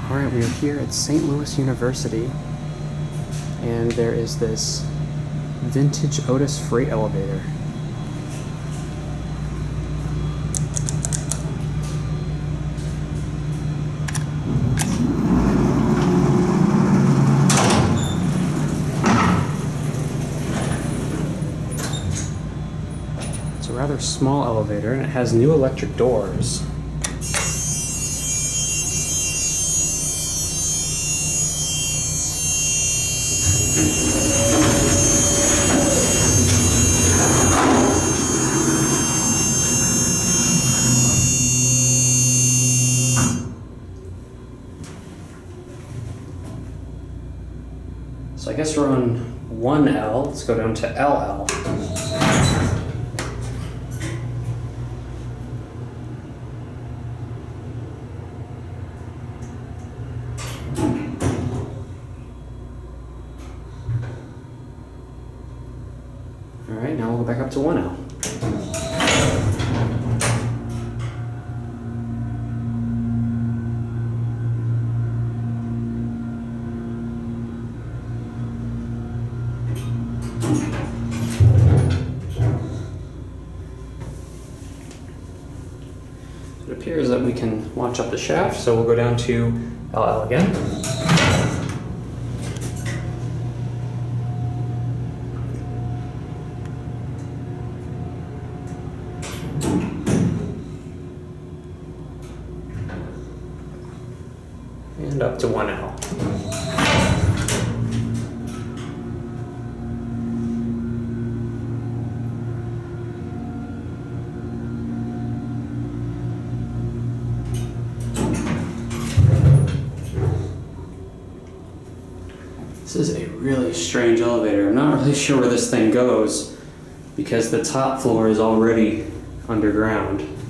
Alright, we are here at St. Louis University, and there is this vintage Otis freight elevator. It's a rather small elevator, and it has new electric doors. So I guess we're on 1L. Let's go down to LL. All right, now we'll go back up to 1L. It appears that we can launch up the shaft, so we'll go down to LL again. And up to 1L. This is a really strange elevator. I'm not really sure where this thing goes because the top floor is already underground.